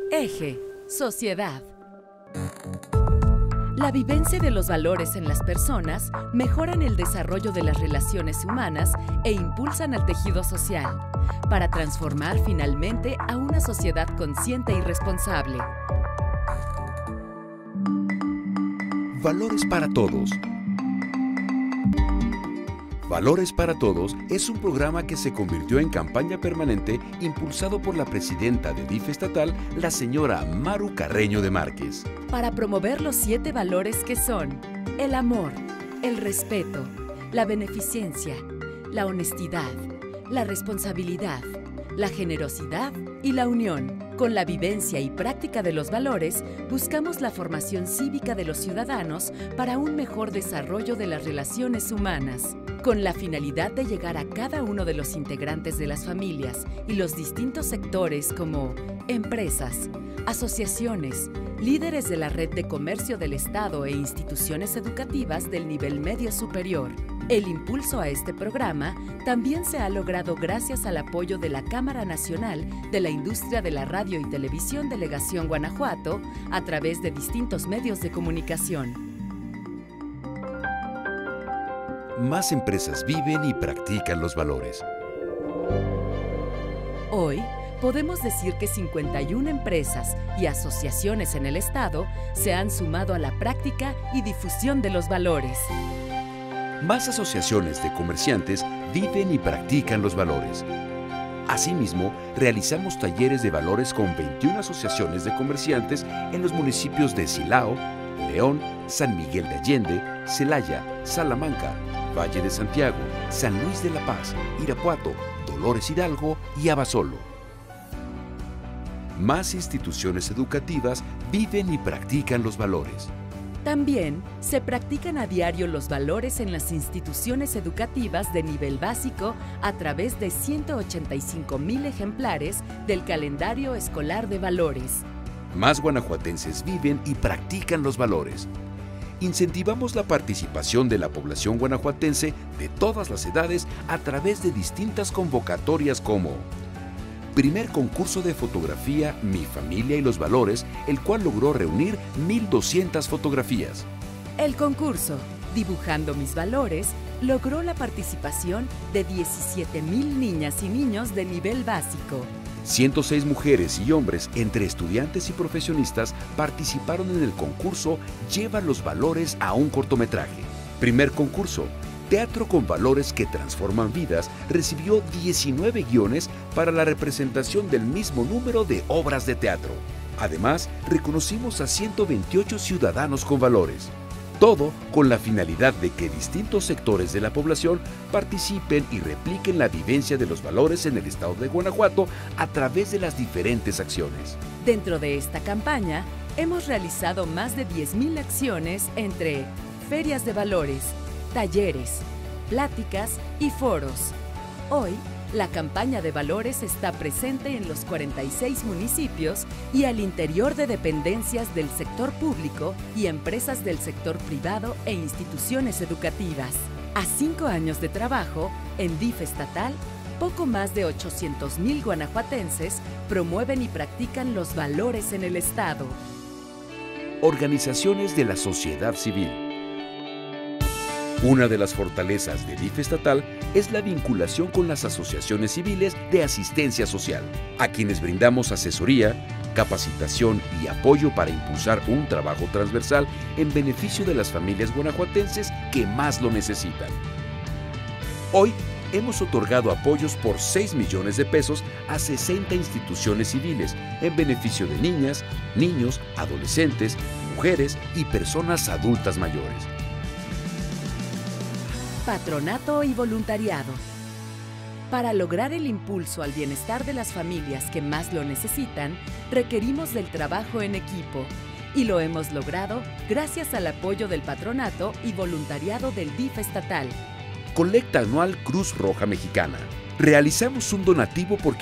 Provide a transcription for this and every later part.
Eje, sociedad. La vivencia de los valores en las personas mejoran el desarrollo de las relaciones humanas e impulsan al tejido social, para transformar finalmente a una sociedad consciente y responsable. Valores para Todos. Valores para Todos es un programa que se convirtió en campaña permanente impulsado por la presidenta de DIF estatal, la señora Maru Carreño de Márquez. Para promover los 7 valores que son el amor, el respeto, la beneficencia, la honestidad, la responsabilidad, la generosidad y la unión. Con la vivencia y práctica de los valores, buscamos la formación cívica de los ciudadanos para un mejor desarrollo de las relaciones humanas, con la finalidad de llegar a cada uno de los integrantes de las familias y los distintos sectores como empresas, asociaciones, líderes de la red de comercio del Estado e instituciones educativas del nivel medio superior. El impulso a este programa también se ha logrado gracias al apoyo de la Cámara Nacional de la Industria de la Radio y Televisión Delegación Guanajuato a través de distintos medios de comunicación. Más empresas viven y practican los valores. Hoy, podemos decir que 51 empresas y asociaciones en el Estado se han sumado a la práctica y difusión de los valores. Más asociaciones de comerciantes viven y practican los valores. Asimismo, realizamos talleres de valores con 21 asociaciones de comerciantes en los municipios de Silao, León, San Miguel de Allende, Celaya, Salamanca, Valle de Santiago, San Luis de la Paz, Irapuato, Dolores Hidalgo y Abasolo. Más instituciones educativas viven y practican los valores. También se practican a diario los valores en las instituciones educativas de nivel básico a través de 185,000 ejemplares del calendario escolar de valores. Más guanajuatenses viven y practican los valores. Incentivamos la participación de la población guanajuatense de todas las edades a través de distintas convocatorias como primer concurso de fotografía Mi Familia y los Valores, el cual logró reunir 1,200 fotografías. El concurso Dibujando mis valores logró la participación de 17,000 niñas y niños de nivel básico. 106 mujeres y hombres, entre estudiantes y profesionistas, participaron en el concurso Lleva los valores a un cortometraje. Primer concurso, Teatro con valores que transforman vidas, recibió 19 guiones para la representación del mismo número de obras de teatro. Además, reconocimos a 128 ciudadanos con valores. Todo con la finalidad de que distintos sectores de la población participen y repliquen la vivencia de los valores en el estado de Guanajuato a través de las diferentes acciones. Dentro de esta campaña, hemos realizado más de 10,000 acciones entre ferias de valores, talleres, pláticas y foros. Hoy, la campaña de valores está presente en los 46 municipios y al interior de dependencias del sector público y empresas del sector privado e instituciones educativas. A 5 años de trabajo, en DIF estatal, poco más de 800,000 guanajuatenses promueven y practican los valores en el Estado. Organizaciones de la sociedad civil. Una de las fortalezas de DIF estatal es la vinculación con las asociaciones civiles de asistencia social, a quienes brindamos asesoría, capacitación y apoyo para impulsar un trabajo transversal en beneficio de las familias guanajuatenses que más lo necesitan. Hoy hemos otorgado apoyos por 6 millones de pesos a 60 instituciones civiles en beneficio de niñas, niños, adolescentes, mujeres y personas adultas mayores. Patronato y voluntariado. Para lograr el impulso al bienestar de las familias que más lo necesitan, requerimos del trabajo en equipo, y lo hemos logrado gracias al apoyo del patronato y voluntariado del DIF estatal. Colecta anual Cruz Roja Mexicana. Realizamos un donativo por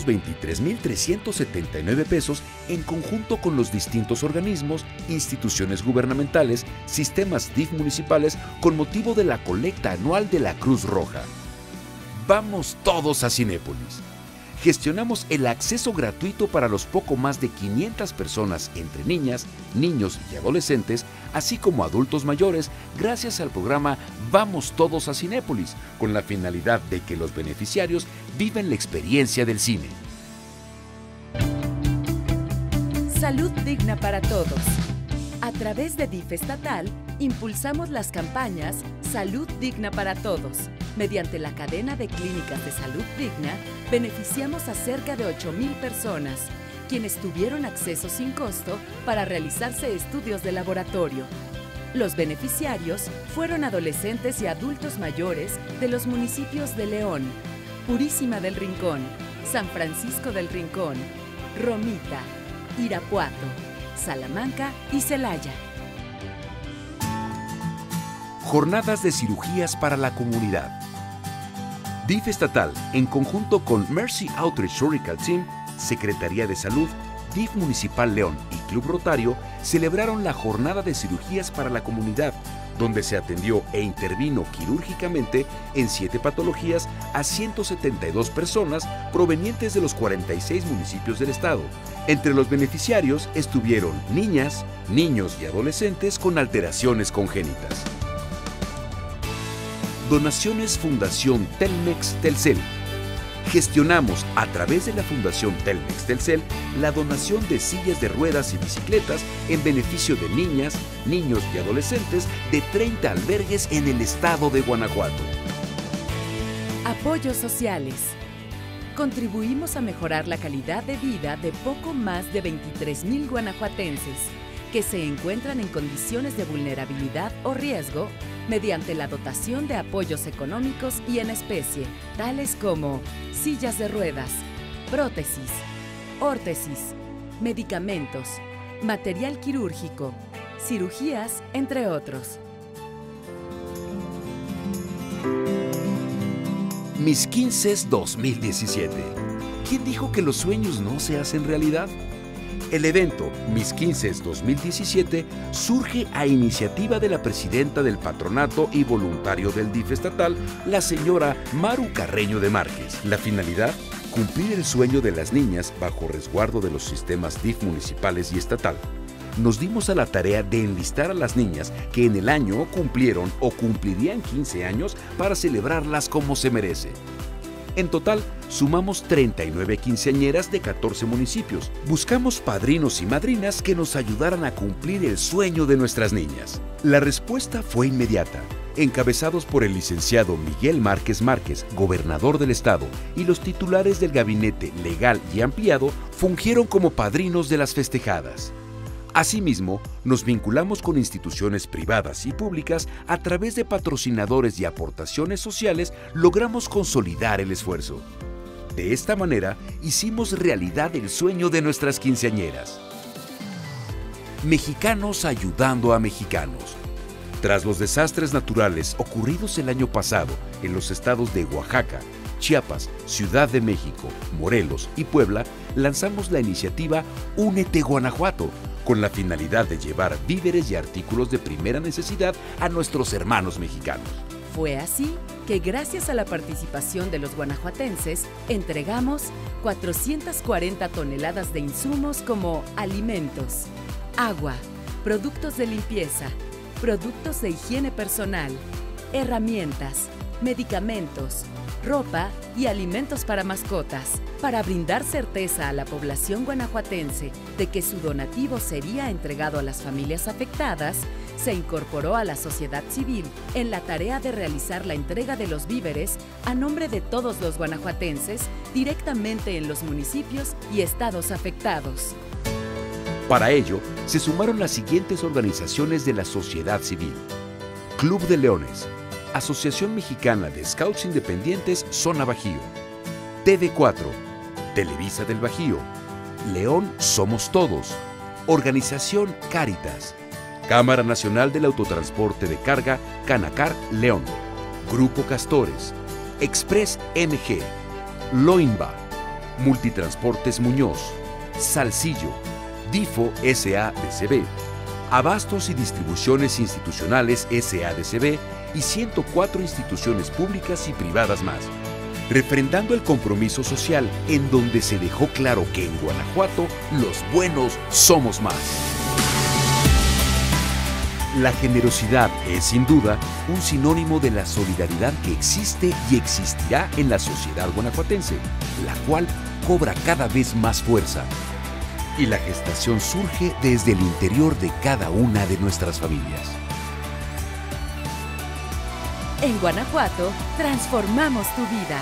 523,379 pesos en conjunto con los distintos organismos, instituciones gubernamentales, sistemas DIF municipales con motivo de la colecta anual de la Cruz Roja. Vamos todos a Cinépolis. gestionamos el acceso gratuito para los poco más de 500 personas entre niñas, niños y adolescentes, así como adultos mayores, gracias al programa Vamos Todos a Cinépolis, con la finalidad de que los beneficiarios vivan la experiencia del cine. Salud digna para todos. A través de DIF estatal, impulsamos las campañas Salud digna para todos. Mediante la cadena de clínicas de salud digna, beneficiamos a cerca de 8,000 personas, quienes tuvieron acceso sin costo para realizarse estudios de laboratorio. Los beneficiarios fueron adolescentes y adultos mayores de los municipios de León, Purísima del Rincón, San Francisco del Rincón, Romita, Irapuato, Salamanca y Celaya. Jornadas de cirugías para la comunidad. DIF estatal, en conjunto con Mercy Outreach Surgical Team, Secretaría de Salud, DIF Municipal León y Club Rotario, celebraron la Jornada de Cirugías para la Comunidad, donde se atendió e intervino quirúrgicamente en 7 patologías a 172 personas provenientes de los 46 municipios del estado. Entre los beneficiarios estuvieron niñas, niños y adolescentes con alteraciones congénitas. Donaciones Fundación Telmex Telcel. Gestionamos a través de la Fundación Telmex Telcel la donación de sillas de ruedas y bicicletas en beneficio de niñas, niños y adolescentes de 30 albergues en el estado de Guanajuato. Apoyos sociales. Contribuimos a mejorar la calidad de vida de poco más de 23,000 guanajuatenses que se encuentran en condiciones de vulnerabilidad o riesgo mediante la dotación de apoyos económicos y en especie, tales como sillas de ruedas, prótesis, órtesis, medicamentos, material quirúrgico, cirugías, entre otros. Mis 15 2017. ¿Quién dijo que los sueños no se hacen realidad? El evento Mis 15 2017 surge a iniciativa de la presidenta del patronato y voluntario del DIF estatal, la señora Maru Carreño de Márquez. La finalidad, cumplir el sueño de las niñas bajo resguardo de los sistemas DIF municipales y estatal. Nos dimos a la tarea de enlistar a las niñas que en el año cumplieron o cumplirían 15 años para celebrarlas como se merece. En total, sumamos 39 quinceañeras de 14 municipios. Buscamos padrinos y madrinas que nos ayudaran a cumplir el sueño de nuestras niñas. La respuesta fue inmediata. Encabezados por el licenciado Miguel Márquez Márquez, gobernador del estado, y los titulares del gabinete legal y ampliado, fungieron como padrinos de las festejadas. Asimismo, nos vinculamos con instituciones privadas y públicas. A través de patrocinadores y aportaciones sociales logramos consolidar el esfuerzo. De esta manera, hicimos realidad el sueño de nuestras quinceañeras. Mexicanos ayudando a mexicanos. Tras los desastres naturales ocurridos el año pasado en los estados de Oaxaca, Chiapas, Ciudad de México, Morelos y Puebla, lanzamos la iniciativa Únete Guanajuato, con la finalidad de llevar víveres y artículos de primera necesidad a nuestros hermanos mexicanos. Fue así que, gracias a la participación de los guanajuatenses, entregamos 440 toneladas de insumos como alimentos, agua, productos de limpieza, productos de higiene personal, herramientas, medicamentos, ropa y alimentos para mascotas, para brindar certeza a la población guanajuatense de que su donativo sería entregado a las familias afectadas. Se incorporó a la sociedad civil en la tarea de realizar la entrega de los víveres a nombre de todos los guanajuatenses directamente en los municipios y estados afectados. Para ello, se sumaron las siguientes organizaciones de la sociedad civil: Club de Leones, Asociación Mexicana de Scouts Independientes Zona Bajío, TV4, Televisa del Bajío, León Somos Todos, Organización Cáritas, Cámara Nacional del Autotransporte de Carga Canacar León, Grupo Castores, Express MG, Loinba, Multitransportes Muñoz, Salsillo, DIFO SADCB, Abastos y Distribuciones Institucionales SADCB y 104 instituciones públicas y privadas más. refrendando el compromiso social en donde se dejó claro que en Guanajuato los buenos somos más. La generosidad es sin duda un sinónimo de la solidaridad que existe y existirá en la sociedad guanajuatense, la cual cobra cada vez más fuerza. Y la gestación surge desde el interior de cada una de nuestras familias. En Guanajuato, transformamos tu vida.